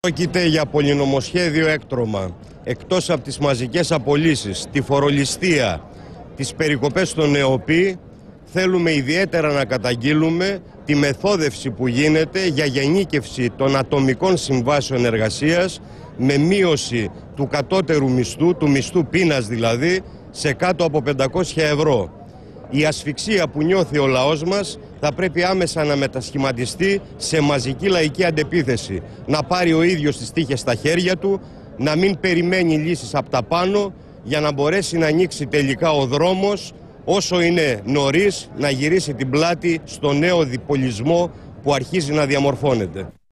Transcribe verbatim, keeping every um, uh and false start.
Πρόκειται για πολυνομοσχέδιο έκτρωμα. Εκτός από τις μαζικές απολύσεις, τη φορολιστία, τις περικοπές στον ΕΟΠΗ, θέλουμε ιδιαίτερα να καταγγείλουμε τη μεθόδευση που γίνεται για γενίκευση των ατομικών συμβάσεων εργασίας με μείωση του κατώτερου μισθού, του μισθού πείνας δηλαδή, σε κάτω από πεντακόσια ευρώ. Η ασφυξία που νιώθει ο λαός μας θα πρέπει άμεσα να μετασχηματιστεί σε μαζική λαϊκή αντεπίθεση. Να πάρει ο ίδιος τις τύχες στα χέρια του, να μην περιμένει λύσεις από τα πάνω για να μπορέσει να ανοίξει τελικά ο δρόμος όσο είναι νωρίς να γυρίσει την πλάτη στο νέο διπολισμό που αρχίζει να διαμορφώνεται.